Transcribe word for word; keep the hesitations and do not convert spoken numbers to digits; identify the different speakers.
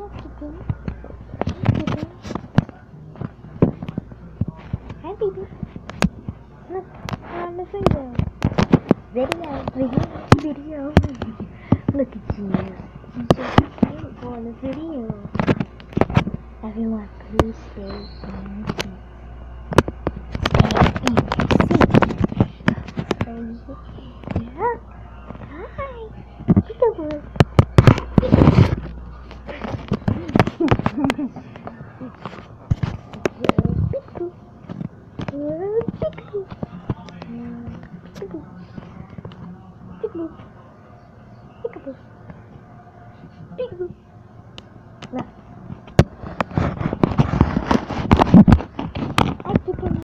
Speaker 1: Peekaboo. Peekaboo. Hi, baby. Look, we're on the video. Video, video, video. Look at you. You're so beautiful in the video. Everyone, please stay in the seat. Stay in the seat. Yeah. Hi. Peekaboo. Peekaboo. Peekaboo. Peekaboo. Peekaboo. Peekaboo.